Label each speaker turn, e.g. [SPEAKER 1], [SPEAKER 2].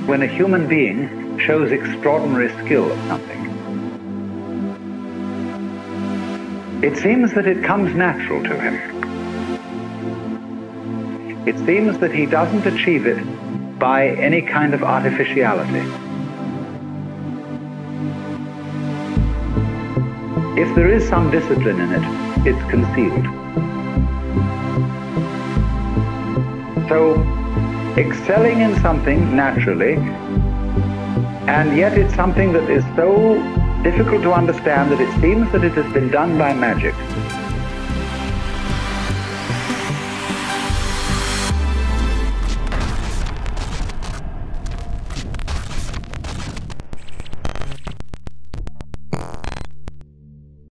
[SPEAKER 1] when a human being shows extraordinary skill at something. It seems that it comes natural to him. It seems that he doesn't achieve it by any kind of artificiality. If there is some discipline in it, it's concealed. So, excelling in something naturally, and yet it's something that is so difficult to understand that it seems that it has been done by magic.